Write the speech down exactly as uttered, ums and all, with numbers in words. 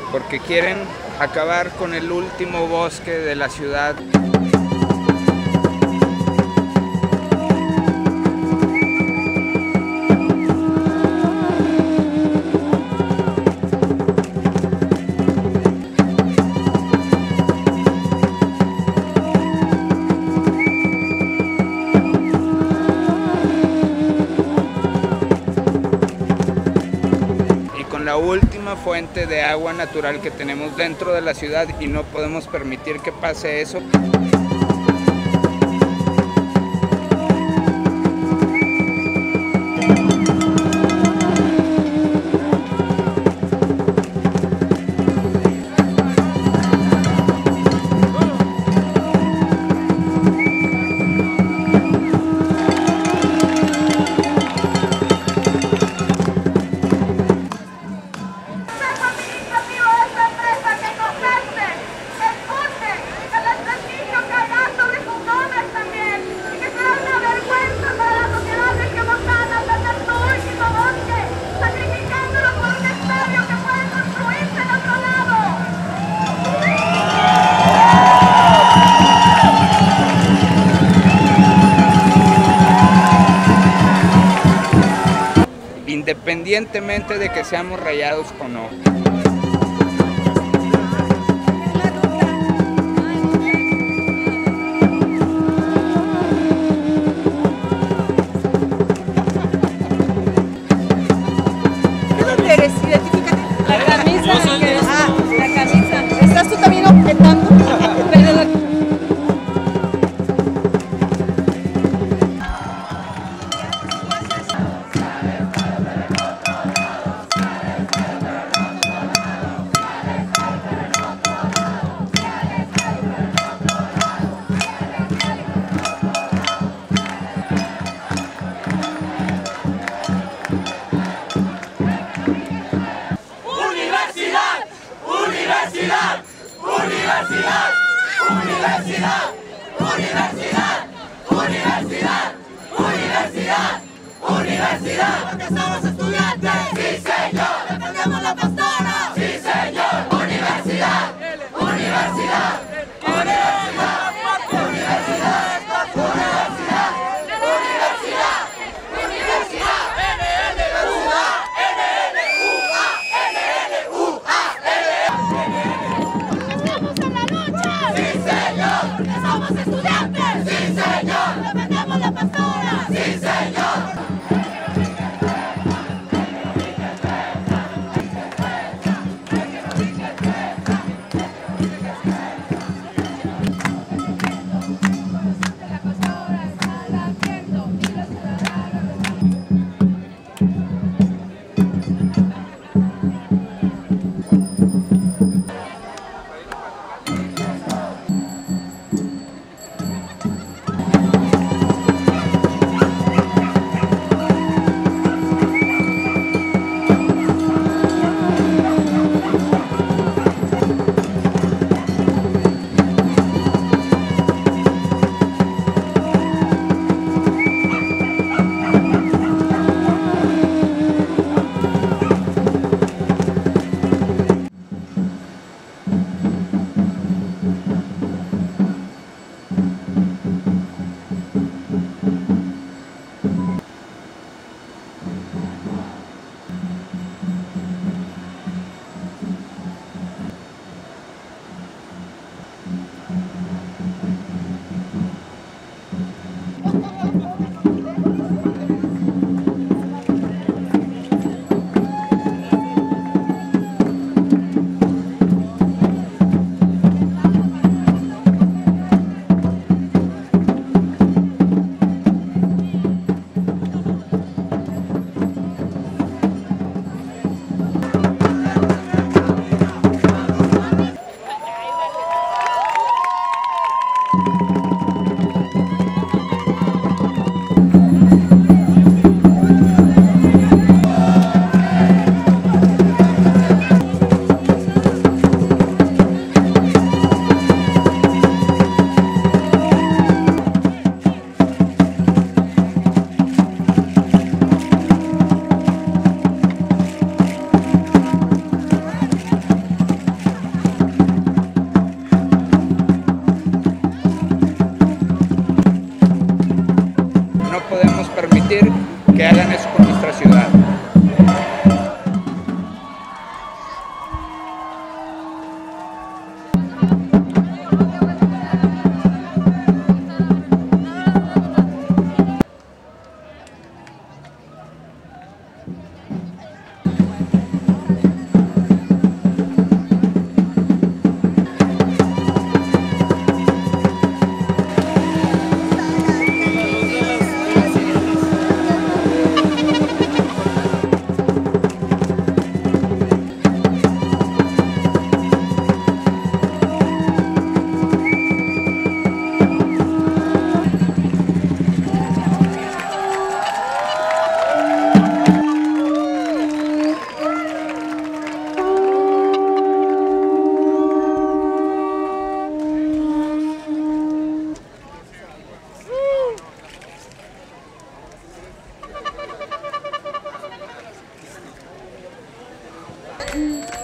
porque quieren acabar con el último bosque de la ciudad. La última fuente de agua natural que tenemos dentro de la ciudad y no podemos permitir que pase eso. Independientemente de que seamos rayados o no. ¿Dónde eres? Identifícate. La camisa. Ah, la camisa. ¿Estás tú también objetando? Universidad, universidad, universidad, universidad, universidad, universidad, universidad, porque somos estudiantes, sí señor, defendemos la pastora, sí señor, universidad, universidad, universidad, universidad, universidad, universidad, universidad, N N U A, N N U A, N N U A. Somos estudiantes, sí señor, defendemos la pastora, sí señor. Mm.